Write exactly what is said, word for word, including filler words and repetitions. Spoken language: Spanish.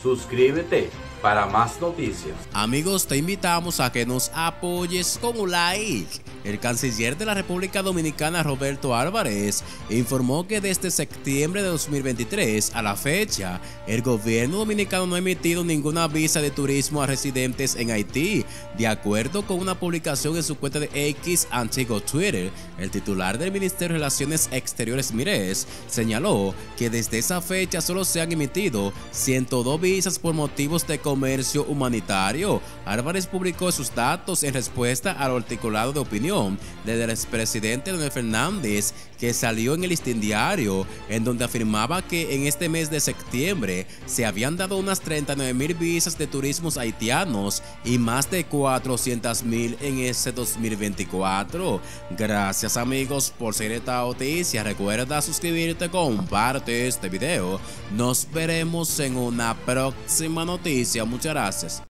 Suscríbete para más noticias. Amigos, te invitamos a que nos apoyes con un like. El canciller de la República Dominicana, Roberto Álvarez, informó que desde septiembre de dos mil veintitrés a la fecha, el gobierno dominicano no ha emitido ninguna visa de turismo a residentes en Haití. De acuerdo con una publicación en su cuenta de X, antiguo Twitter, el titular del Ministerio de Relaciones Exteriores, Mires, señaló que desde esa fecha solo se han emitido ciento dos visas por motivos de comercio humanitario. Álvarez publicó sus datos en respuesta al articulado de opinión del expresidente Leonel Fernández, que salió en el Listín Diario, en donde afirmaba que en este mes de septiembre se habían dado unas treinta y nueve mil visas de turismos haitianos y más de cuatrocientas mil en ese dos mil veinticuatro. Gracias, amigos, por seguir esta noticia. Recuerda suscribirte, comparte este video. Nos veremos en una próxima noticia. Muchas gracias.